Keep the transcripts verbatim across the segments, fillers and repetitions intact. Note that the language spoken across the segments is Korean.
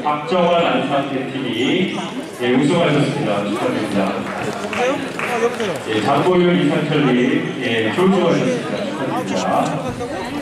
박정환 안산팀이 예, 우승하셨습니다. 축하드립니다. 예, 장보윤 이상철님 예, 졸주하셨습니다. 축하드립니다.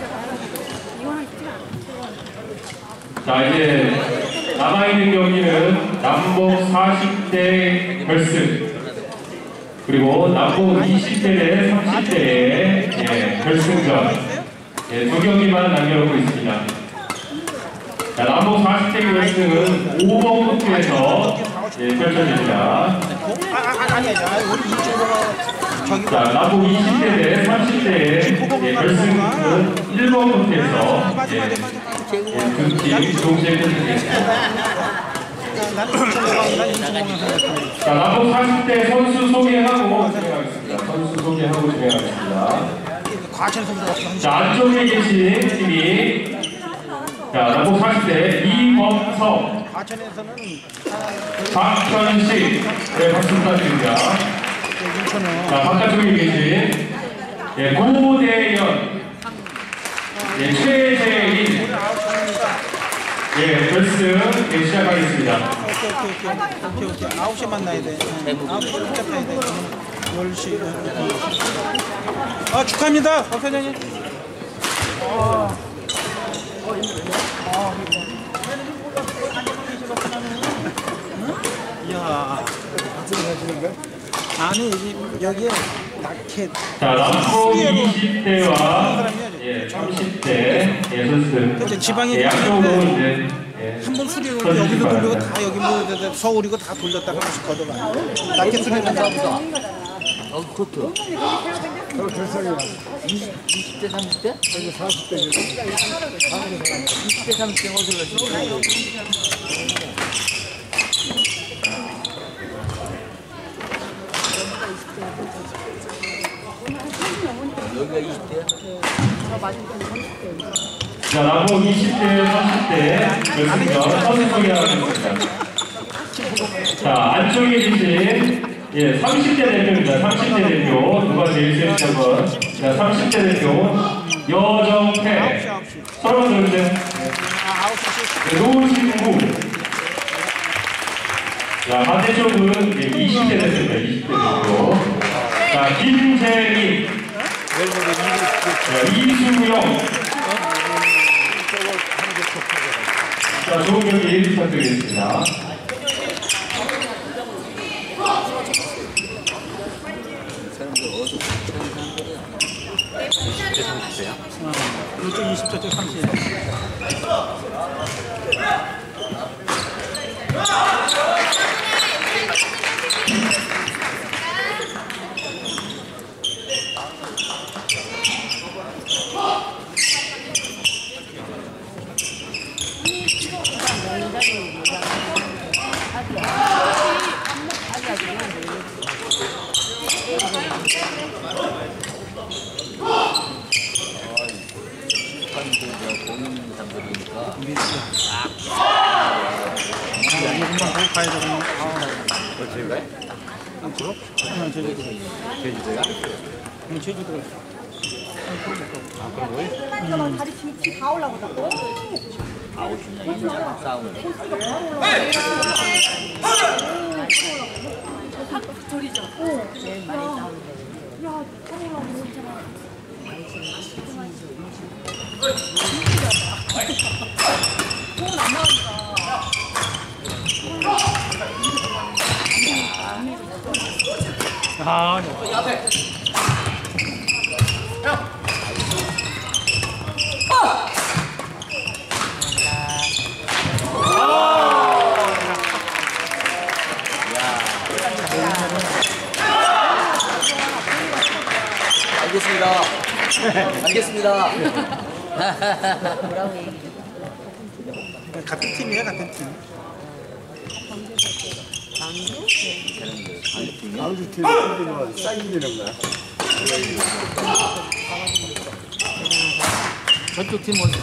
자, 이제 남아있는 경기는 남북 사십 대 결승 그리고 남북 이십 대 대 삼십 대의 예, 결승전 예, 두 경기만 남겨놓고 있습니다. 자, 남북 사십 대 결승은 오 번 코트에서 예, 펼쳐집니다. 자, 남북 이십 대 대 삼십 대의 예, 결승은 일 번 코트에서 예, 두 팀 동시에 펼쳐지겠습니다. 자, 남북 사십 대 선수 소개하고 진행하겠습니다. 선수 소개하고 진행하겠습니다. 자, 안쪽에 계신 팀이 자, 남북 사십 대 이범석, 박현식, 네, 박수 부탁드립니다. 자, 바깥쪽에 계신 예, 고대현, 예, 최재인, 예, 결승 예, 시작하겠습니다. 오케이, 오케이, 오케이, 오케이, 오케이. 아홉 시 만나야 돼. 아홉 시 시작해야 돼. 열 시. 아, 축하합니다, 박 사장님. 아. 아, 이야. 아니, 여기에 라켓. 자, 남북 이십 대와 예, 삼십 대 예, 선수들. 지방에 예, 양쪽으로 이제 예, 한 번 수리를 여기도 돌리고 다 여기 뭐 서울이고 다 돌렸다가 한 번씩 걷어봐. 라켓 수리를 한다. 어, 그것도. 저 결승이야. 이십 대, 삼십 대? 여기 사십 대. 이십 대, 삼십 대 어디로 가시나요? 여기가 이십 대야? 자, 남북 이십 대, 삼십 대 결승전 선수 소개하겠습니다. 자, 안쪽에 계신 예, 삼십 대 대표입니다. 삼십 대 대표 누가 제일 세는지 한번. 자, 삼십 대 대표 여정태 서로 들으세요. 노신구. 자, 반대쪽은 예, 이십 대 대표입니다. 이십 대 대표. 자, 김재민, 자, 이수영. 자, 좋은 경기 부탁드리겠습니다. 이십 대, 삼십 대야? 이쪽 이십 대, 쪽 삼십 대. 이것만 보고 가야 되겠네. 제주도야? 응, 그럼? 응, 제주도. 제주도야? 응, 제주도. 아, 그런 거야? 응. 다리 뒤 다 올라오더라고. 아홉 시 싸우는. 둘이죠. 어. 제일 많이 싸우는데. 야, 따라오라고 했잖아. 돈안 나오니까. 아, 네. 앞에. 알겠습니다. 알겠습니다. 뭐라고 얘기해? 같은 팀이야, 같은 팀. 아우지 팀이 뭐 사인되는 거야. 저쪽 팀 어디?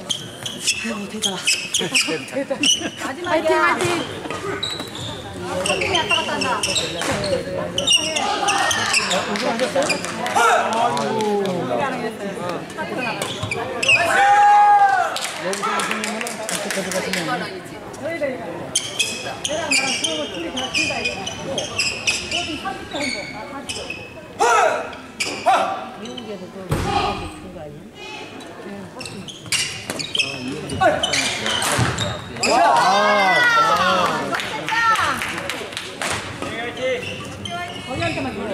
아이고, 대단하. 대단. 화이팅, 화이팅. 팀이 왔다 갔다 한다. 내랑 나랑 그러고 둘이 다 둘다 있고 모든 삼십 대 홍보. 아, 사십 대. 미국에서 그 그거 아니야? 거기한테만 놀려.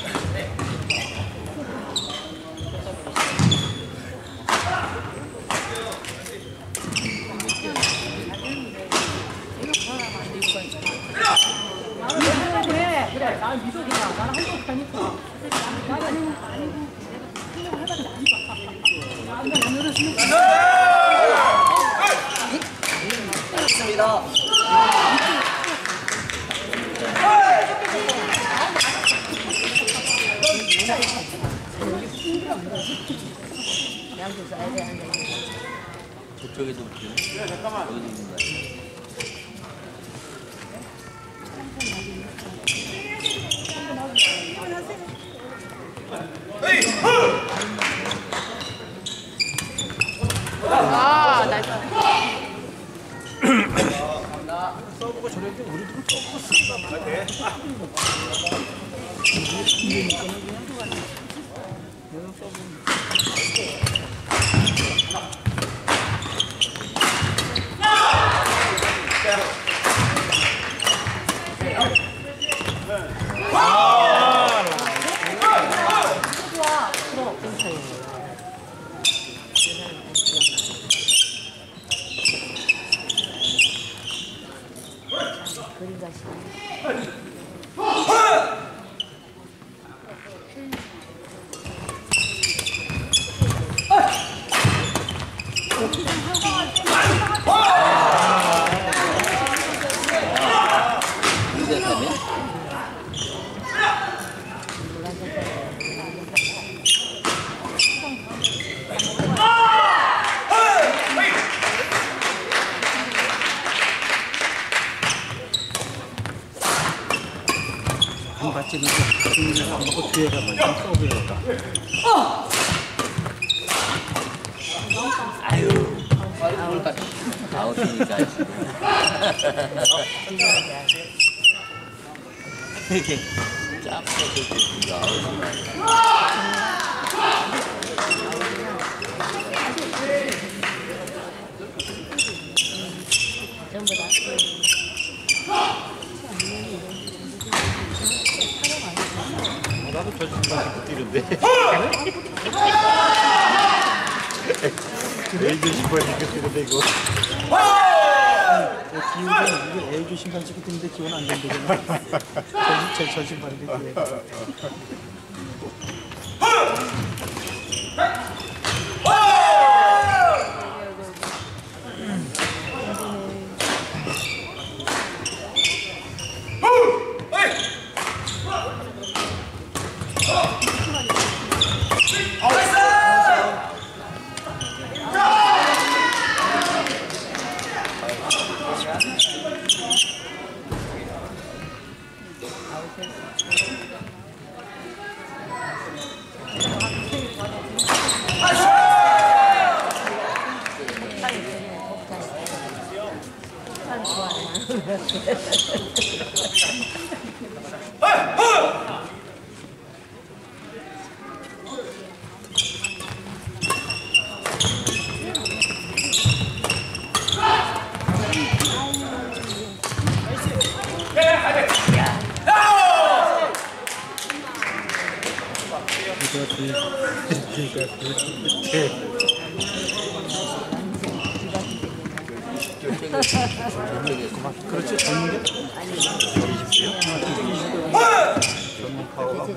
그래 그래 나 미소리야 나랑 한국 가니까 나는 아니고 생각을 해봤지 안 봐. 나는 오늘은 있습니다. 양쪽 사야 돼, 안 돼. 저쪽에도 붙이네. 여기도 있는 거야. 아, 나이스. 서브가 저랬는데 우리도 서브가 쓰다. 그림자 씨. 이제 되네. 안 받치는 거 중간에 안 먹고 뒤에 가면 서브니까. 아유. 아울까지. 아웃이니까. 이렇게 짭짤 줄 아웃이니까. 전부 다. 나도 저 중간에 뛰는데. 레이저 신발이 뛰는데 이거. 기운이 이게 에이주 신발 찍고 뛰는데 기운 안 된다잖아. 저, 저 신발인데. 그렇지 젊은 게 전문 파워가.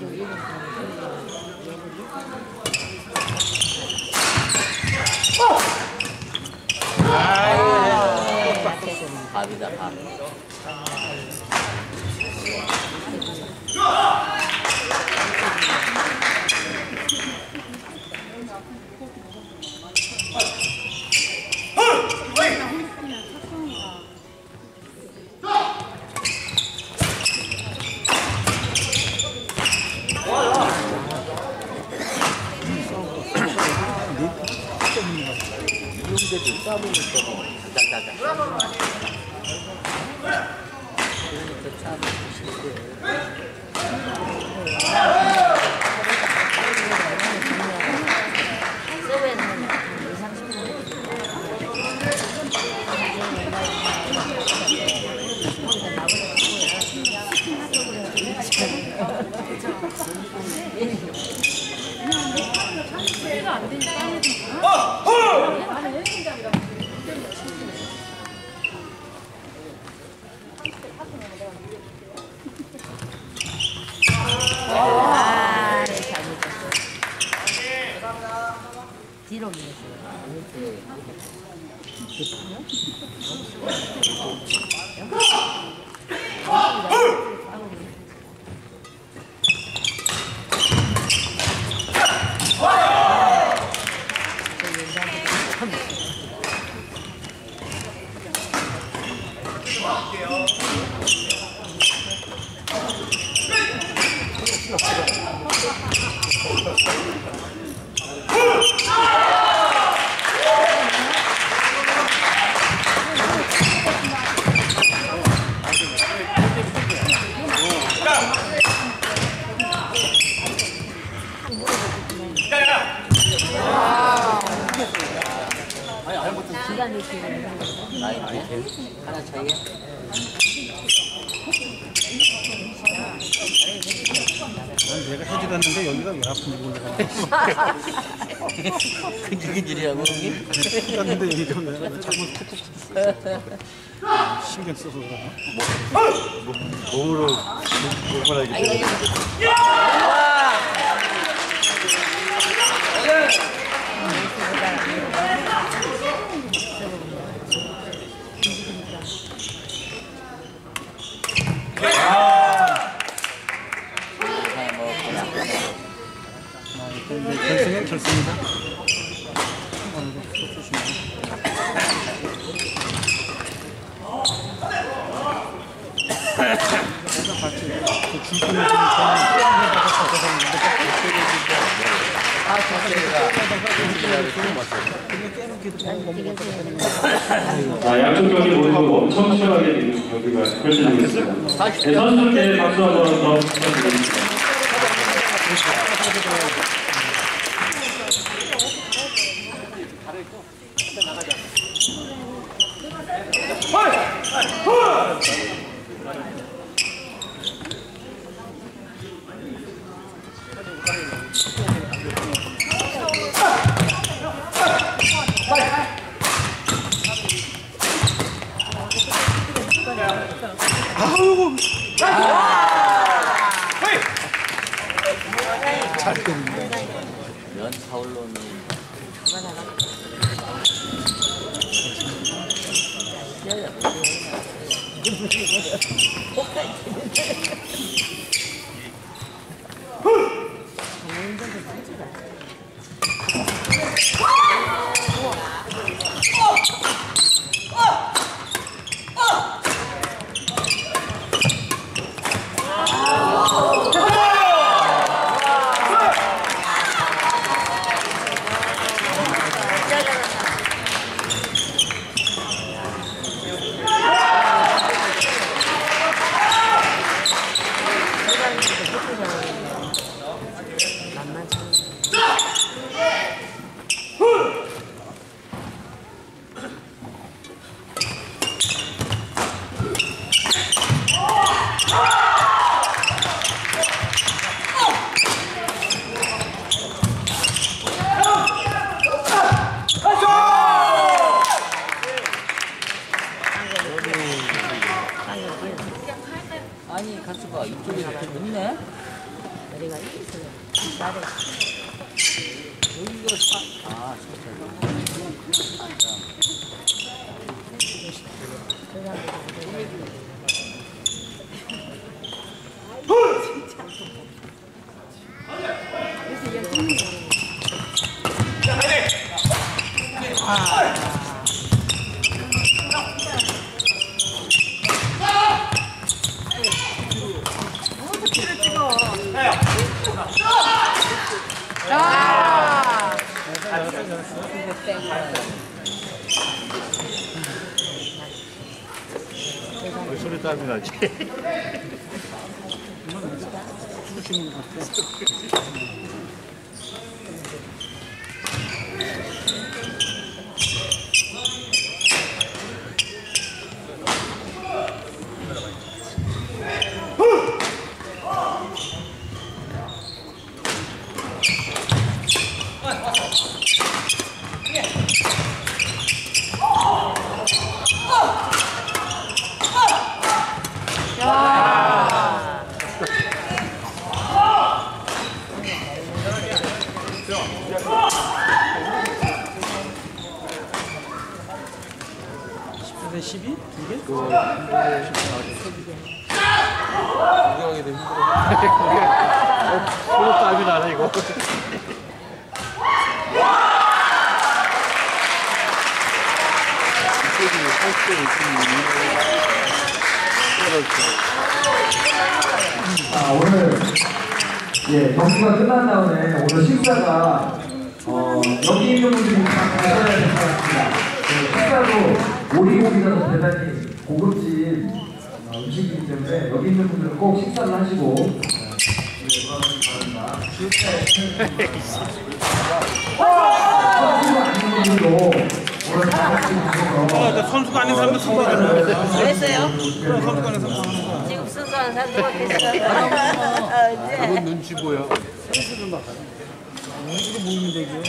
밥이다 밥. 근데도 싸움을 있어도 자자자자. 그러니까 참 쉽게. 서브에는 이삼십 분. 아, 잘못했어. 뒤로 밀었어요. 시간이 길어요. 하나 차이야? 난 내가 해주었는데 여기가 왜 아픈지 몰라. 근질근질이라고 여기? 해주었는데 여기가 왜 자꾸 툭툭 신경 써서 그러나? 몸으로 몸을 하기 때문에. 결승은 결승이다. 자, 양쪽 경기 모두 엄청 치열하게 경기가 펼쳐지겠습니다. 네, 선수들께 박수 한 번 더 부탁드립니다. 면 사올로는 아니 가수가 이쪽에 이렇게 있네. 머리가 이렇게 있어요. 나를 여기가 사. 아 왜 땀이 나지? 죽으시는 것 같아. 십대 십이? 두 개? 구경하게 되면 힘들어. 서로 땀이 나네, 이거. 아, 오늘 예 경기가 끝난 다음에 오늘 식사가 어, 여기 있는 분들이 다 가셔야 될 것 같습니다. 예, 식사도 오리고기가 대단히 고급진 어, 음식이기 때문에 여기 있는 분들은 꼭 식사를 하시고 예, 그러시기 바랍니다. 선수가 아닌 분들도 오늘 다 같이 어, 가셔서 선수가 아닌 사람도 선수가 그랬어요? 그래, 선수가 아닌 사람도 하는 거야. 지금 순수한 사람도 있어요. 그건 눈치 보여. 우리도 모이면 되고요.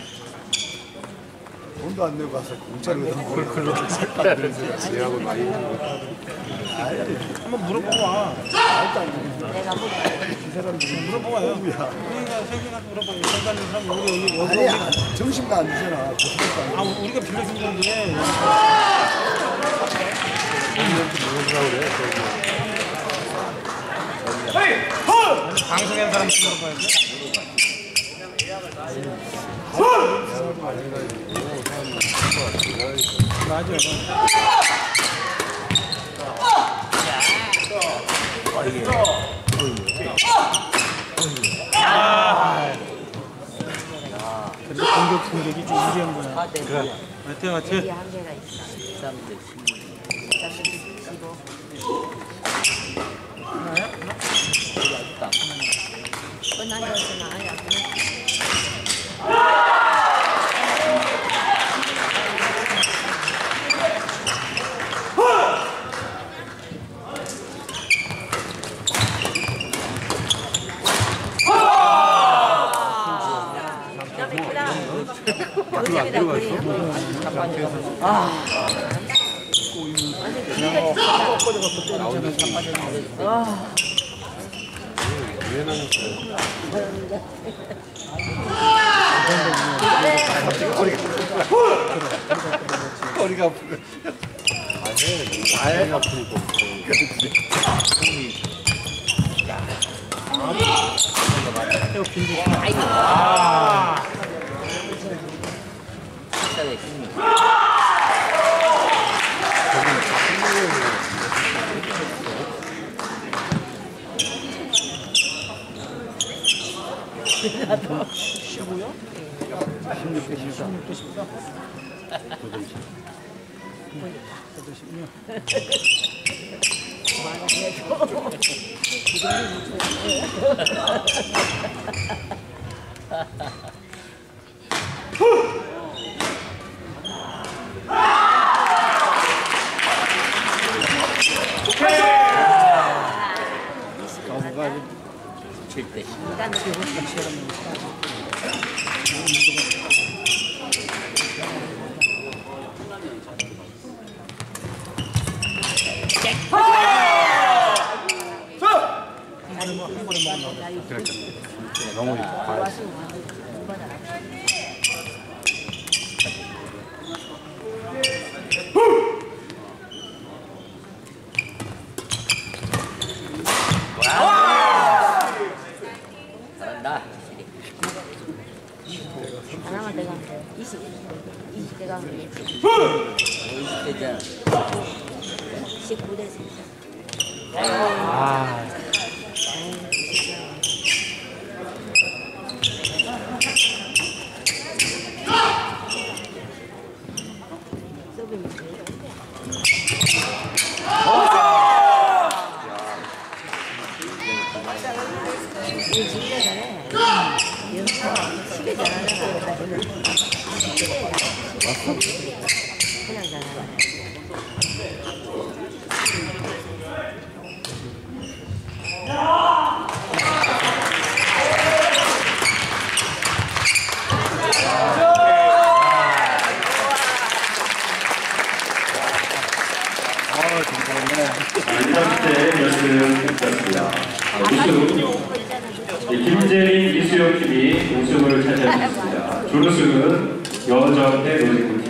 돈도 안 내고 가서 공짜로 그걸 걸로 색깔을 얘하고 많이 한번 물어보고 와. 내가 뭐 물어보아요. 그러니까 생긴 가서 물어봐요. 여기 가는 사람 여기 여기 여기. 아니 정신도 안 주잖아. 아 우리가 빌려준 건데. 방송하는 사람 물어봐야지. 맞아. 근데 공격 공격이 좀 유리한 거야. 아, 네. 그래. 맞지 맞지. 여기 한계가 있어. 십삼 대 십오. 끝난 거지는 아니야. 아. 허리가 아프고. 아예 아프고. 아. 식사에 힘이. 십오요? 십육 대 십사. 십육 대 십사. 칠 대 십. 너무 잘한다. 하나만 내가 이십, 이십 대가 오십 대잖아. 십구 대 십. 아. 서브 얘 진짜 잘해. 연습 시계 잘하잖아. 그냥 잘하네. 일 번째 연습 끝났습니다. 우승 김재민, 이수영 팀이 우승을 차지하셨습니다. 준우승은 여정의 노진구